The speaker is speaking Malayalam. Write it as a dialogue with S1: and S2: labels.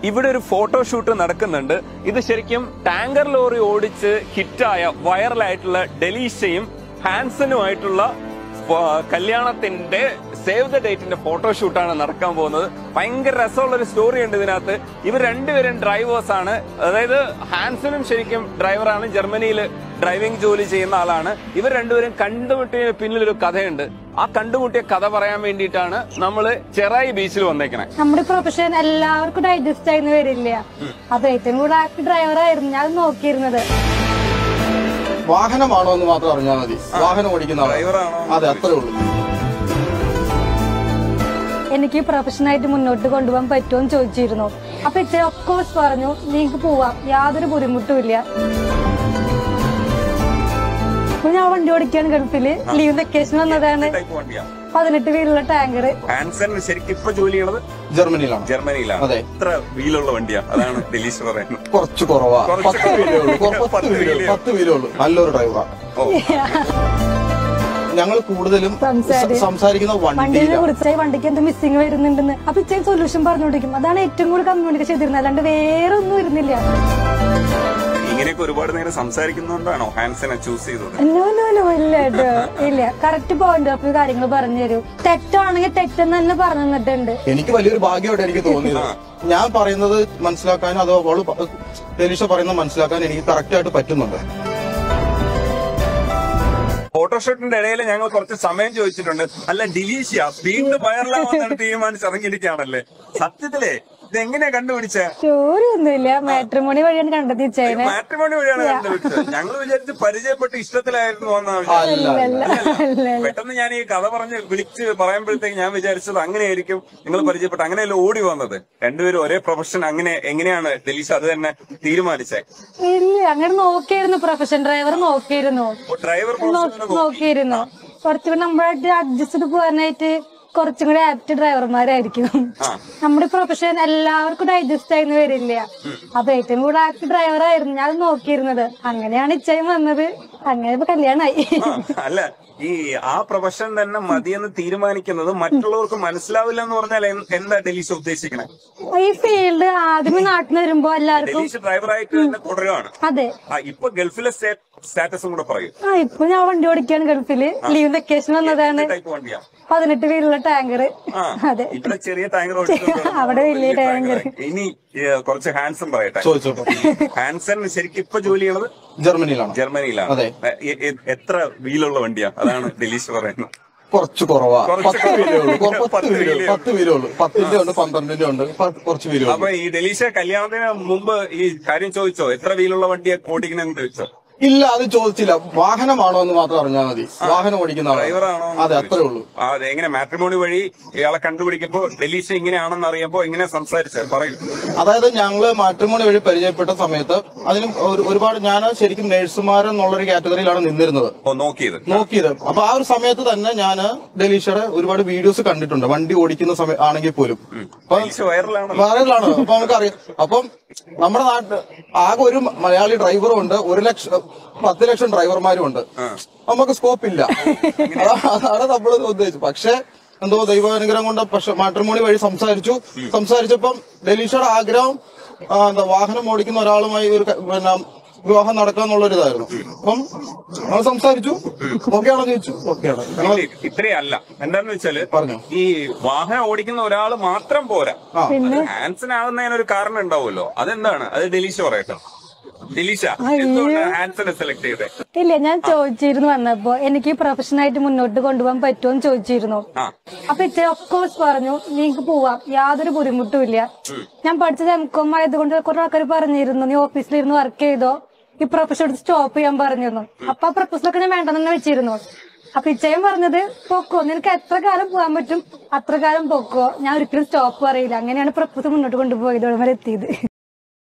S1: ഇവിടെ ഒരു ഫോട്ടോഷൂട്ട് നടക്കുന്നുണ്ട്. ഇത് ശരിക്കും ടാങ്കർ ലോറി ഓടിച്ച് ഹിറ്റായ വൈറലായിട്ടുള്ള ഡെലീഷ്യയും ഹാൻസനുമായിട്ടുള്ള കല്യാണത്തിന്റെ സേവ് ദ ഡേറ്റിന്റെ ഫോട്ടോഷൂട്ടാണ് നടക്കാൻ പോകുന്നത്. ഭയങ്കര രസമുള്ള ഒരു സ്റ്റോറി ഉണ്ട് ഇതിനകത്ത്. ഇവർ രണ്ടുപേരും ഡ്രൈവേഴ്സ് ആണ്. അതായത് ഹാൻസനും ശരിക്കും ഡ്രൈവറാണ്, ജർമ്മനിയിൽ ഡ്രൈവിംഗ് ജോലി ചെയ്യുന്ന ആളാണ്. ഇവർ രണ്ടുപേരും കണ്ടുമുട്ടിയതിന് പിന്നിലൊരു കഥയുണ്ട്. ആ കണ്ടുമുട്ടിയ കഥ പറയാൻ വേണ്ടിയിട്ടാണ് നമ്മള് ചെറായി ബീച്ചിൽ വന്നേക്കണേ.
S2: നമ്മുടെ പ്രൊഫഷൻ എല്ലാവർക്കും ഡൈജസ്റ്റ് ആയിരുന്നു വരില്ല. അത് ഏറ്റവും കൂടുതൽ ഡ്രൈവറായിരുന്നു ഞാൻ നോക്കിയിരുന്നത്.
S3: വാഹനമാണോ എന്ന് മാത്രം അറിഞ്ഞാൽ മതി. വാഹനം ഓടിക്കുന്ന ഡ്രൈവറാണോ? അതെ, അത്രേ ഉള്ളൂ.
S2: എനിക്ക് പ്രൊഫഷനായിട്ട് മുന്നോട്ട് കൊണ്ടുപോകാൻ പറ്റുമോ എന്ന് ചോദിച്ചിരുന്നു. അപ്പൊ ഇച്ചിരി ഒഫ്കോഴ്സ് പറഞ്ഞു, നിങ്ങൾക്ക് പോവാം, യാതൊരു ബുദ്ധിമുട്ടുമില്ല. ഞാൻ വണ്ടി ഓടിക്കാണ് ഗൾഫില്, ലീവ് വെക്കേഷൻ വന്നതാണ്. 18 വീലുള്ള ടാങ്കർ.
S1: ശരിക്കും ഇപ്പൊ ജോലി ചെയ്യുന്നത് ജർമ്മനിയിലാണ്. അതെ. എത്ര വീലുള്ള വണ്ടിയാ? അതാണ് ഡെലീഷ്യ പറയുന്നത്.
S3: കുറച്ച് കുറവാ, 10 വീലുള്ളൂ. നല്ലൊരു ഡ്രൈവറാണ്. ഞങ്ങൾ കൂടുതലും സംസാരിക്കുന്ന വണ്ടിയെ
S2: കുറിച്ച്, വണ്ടിക്ക് എന്ത് മിസ്സിംഗ് വരുന്നുണ്ടെന്ന്. അപ്പൊ ഇച്ചയും സൊല്യൂഷൻ പറഞ്ഞുകൊണ്ടിരിക്കും. അതാണ് ഏറ്റവും കൂടുതൽ കമ്മ്യൂണിക്കേഷൻ ചെയ്തിരുന്നത്, അല്ലാണ്ട് വേറെ ഒന്നും ഇരുന്നില്ല.
S1: ഇങ്ങനെയൊക്കെ ഒരുപാട് നേരം സംസാരിക്കുന്നതുകൊണ്ടാണോ ഹാൻസനെ ചൂസ് ചെയ്തത്?
S2: ഇല്ല, കറക്റ്റ് പോയിന്റ് ഓഫ് കാര്യങ്ങൾ പറഞ്ഞു തരും. തെറ്റാണെങ്കിൽ തെറ്റെന്ന് തന്നെ പറഞ്ഞു തന്നിട്ടുണ്ട്.
S3: എനിക്ക് വലിയൊരു ഭാഗ്യമായിട്ട് എനിക്ക് തോന്നിയത്. ഞാൻ പറയുന്നത് മനസ്സിലാക്കാനും അതോ അവള് ഡെലീഷ്യ പറയുന്നത് മനസ്സിലാക്കാനും എനിക്ക് കറക്റ്റ് ആയിട്ട് പറ്റുന്നുണ്ട്.
S1: ഫോട്ടോഷൂട്ടിന്റെ ഇടയിൽ ഞങ്ങൾ കുറച്ച് സമയം ചോദിച്ചിട്ടുണ്ട്. അല്ല ഡെലീഷ്യ വീണ്ടും വൈറലാവുന്നതാണ് തീരുമാനിച്ചിറങ്ങിയിരിക്കുകയാണല്ലേ? സത്യത്തിലേ ഇതെങ്ങനെയാ കണ്ടുപിടിച്ചേ?
S2: സ്റ്റോറിയൊന്നുമില്ല, മാട്രിമോണി വഴിയാണ് കണ്ടെത്തിച്ചത്.
S1: മാട്രിമോണി വഴിയാണ് കണ്ടുപിടിച്ചത്. ഞങ്ങൾ വിചാരിച്ച് പരിചയപ്പെട്ട് ഇഷ്ടത്തിലായിരുന്നു പെട്ടെന്ന് ഞാൻ ഈ കഥ പറഞ്ഞ് വിളിച്ച് പറയുമ്പോഴത്തേക്ക് ഞാൻ വിചാരിച്ചത് അങ്ങനെയായിരിക്കും നിങ്ങൾ പരിചയപ്പെട്ട് അങ്ങനെയല്ല ഓടി വന്നത്. രണ്ടുപേരും ഒരേ പ്രൊഫഷൻ. എങ്ങനെയാണ് ഡെലീഷ്യ അത് തന്നെ തീരുമാനിച്ചേ?
S2: ഇല്ല, അങ്ങനെ നോക്കിയിരുന്നു. പ്രൊഫഷൻ ഡ്രൈവർ നോക്കിയിരുന്നു. കുറച്ചുകൂടി നമ്മളായിട്ട് അഡ്ജസ്റ്റ് പോകാനായിട്ട് കുറച്ചും കൂടി ആപ്റ്റ് ഡ്രൈവർമാരായിരിക്കും. നമ്മുടെ പ്രൊഫഷൻ എല്ലാവർക്കും ഡൈജസ്റ്റ് ആയിരുന്നു വരില്ല. അപ്പൊ ഏറ്റവും കൂടുതൽ ആപ്റ്റ് ഡ്രൈവറായിരുന്നു ഞാൻ നോക്കിയിരുന്നത്. അങ്ങനെയാണ് ഇച്ചയും വന്നത്. അങ്ങനെ ഇപ്പൊ കല്യാണമായി.
S1: അല്ല, ഈ ആ പ്രൊഫഷൻ തന്നെ മതിയെന്ന് തീരുമാനിക്കുന്നത് മറ്റുള്ളവർക്ക് മനസ്സിലാവില്ല എന്ന് പറഞ്ഞാൽ എന്താ ഡെലീഷ്യ ഉദ്ദേശിക്കണേ?
S2: ഈ ഫീൽഡ് ആദ്യമേ നാട്ടിൽ വരുമ്പോ എല്ലാവർക്കും
S1: ഡ്രൈവറായിട്ട് തന്നെ തുടരുകയാണ്.
S2: അതെ.
S1: ഇപ്പൊ ഗൾഫിലെ സ്റ്റാറ്റസും കൂടെ പറയും.
S2: ഇപ്പൊ ഞാൻ വണ്ടി ഓടിക്കാണ് ഗൾഫില്, ലീവ് വെക്കേഷൻ വന്നതാണ്. 18 വീലുള്ള ടാങ്കർ. അതെ,
S1: ഇവിടെ ചെറിയ ടാങ്കർ,
S2: അവിടെ വലിയ ടാങ്കർ.
S1: ഇനി കുറച്ച് ഹാൻസൺ പറയട്ടെ. ഹാൻസൺ ശരിക്കും ഇപ്പൊ ജോലി ചെയ്യണത് ജർമ്മനിയിലാണ്. എത്ര വീലുള്ള വണ്ടിയാ? അതാണ് ഡെലീഷ്യ പറയുന്നത്.
S3: കുറച്ച് കുറവാ, 10 വീലുള്ളൂ. 10 വീലുള്ളൂ. 10ന്റെ ഉണ്ട്, 12ന്റെ ഉണ്ട്, കുറച്ച് വീലുള്ളൂ.
S1: അപ്പൊ ഈ ഡെലീഷ്യ കല്യാണത്തിന് മുമ്പ് ഈ കാര്യം ചോദിച്ചോ? എത്ര വീലുള്ള വണ്ടിയെ ഓടിക്കണെന്ന് ചോദിച്ചോ?
S3: ഇല്ല, അത് ചോദിച്ചില്ല. വാഹനമാണോ എന്ന് മാത്രം അറിഞ്ഞാൽ മതി. വാഹനം ഓടിക്കുന്ന
S1: ഡ്രൈവറാണോ?
S3: അതെ, അത്രേ ഉള്ളൂ.
S1: എങ്ങനെ മാട്രിമോണി വഴി ഇയാളെ കണ്ടുപിടിക്കുമ്പോ ഡെലീഷ്യ ഇങ്ങനെയാണെന്ന് അറിയുമ്പോ ഇങ്ങനെ സംസാരിച്ചത് പറയും?
S3: അതായത് ഞങ്ങള് മാട്രിമോണി വഴി പരിചയപ്പെട്ട സമയത്ത് അതിനും ഒരുപാട് ഞാൻ ശരിക്കും നേഴ്സുമാരെന്നുള്ളൊരു കാറ്റഗറിയിലാണ് നിന്നിരുന്നത്, നോക്കിയത്. അപ്പൊ ആ ഒരു സമയത്ത് തന്നെ ഞാൻ ഡെലീഷ്യയുടെ ഒരുപാട് വീഡിയോസ് കണ്ടിട്ടുണ്ട്, വണ്ടി ഓടിക്കുന്ന സമയം ആണെങ്കിൽ പോലും. വൈറലാണ്. അപ്പൊ നമുക്കറിയാം. അപ്പം നമ്മുടെ നാട്ടിൽ ആകെ ഒരു മലയാളി ഡ്രൈവറും ഉണ്ട്, 10 ലക്ഷം ഡ്രൈവർമാരും ഉണ്ട്. നമുക്ക് സ്കോപ്പ് ഇല്ല. അതാണ് നമ്മൾ ഉദ്ദേശിച്ചത്. പക്ഷെ എന്തോ ദൈവാനുഗ്രഹം കൊണ്ട് പക്ഷെ മാട്രിമോണി വഴി സംസാരിച്ചപ്പം ഡെലീഷ്യയുടെ ആഗ്രഹം എന്താ വാഹനം ഓടിക്കുന്ന ഒരാളുമായി ഒരു വിവാഹം നടക്കാന്നുള്ളൊരിതായിരുന്നു. അപ്പം നമ്മൾ സംസാരിച്ചു. ഓക്കെയാണോ ചോദിച്ചു. ഓക്കെയാണ്.
S1: ഇത്രയല്ല, എന്താന്ന് വെച്ചാല് പറഞ്ഞു ഈ വാഹനം ഓടിക്കുന്ന ഒരാൾ മാത്രം പോരാ, ഹാൻസൺ ആകുന്നതിനൊരു കാരണം ഉണ്ടാവുമല്ലോ. അതെന്താണ്? അത് ഡെലീഷ്യ പറയട്ടെ.
S2: ഇല്ല, ഞാൻ ചോദിച്ചിരുന്നു വന്നപ്പോ എനിക്ക് പ്രൊഫഷനായിട്ട് മുന്നോട്ട് കൊണ്ടുപോകാൻ പറ്റുമോ എന്ന് ചോദിച്ചിരുന്നു. അപ്പൊ ഇച്ചിരി ഒഫ്കോഴ്സ് പറഞ്ഞു, നിങ്ങൾക്ക് പോവാം, യാതൊരു ബുദ്ധിമുട്ടുമില്ല. ഞാൻ പഠിച്ചത് എംകോം ആയതുകൊണ്ട് കുറെ ആൾക്കാർ പറഞ്ഞിരുന്നു, നീ ഓഫീസിലിരുന്ന് വർക്ക് ചെയ്തോ, ഈ പ്രൊഫഷൻ എടുത്ത് സ്റ്റോപ്പ് ചെയ്യാൻ പറഞ്ഞിരുന്നു. അപ്പൊ ആ പ്രൊഫഷനൊക്കെ ഞാൻ വേണ്ടെന്ന് തന്നെ വെച്ചിരുന്നു. അപ്പൊ ഇച്ചയും പറഞ്ഞത് പൊക്കോ, നിനക്ക് എത്ര കാലം പോകാൻ പറ്റും അത്ര കാലം പൊക്കോ, ഞാൻ ഒരിക്കലും സ്റ്റോപ്പ് പറയില്ല. അങ്ങനെയാണ് പ്രൊഫഷൻ മുന്നോട്ട് കൊണ്ടുപോയത്, ഇവിടെ വരെ എത്തിയത്.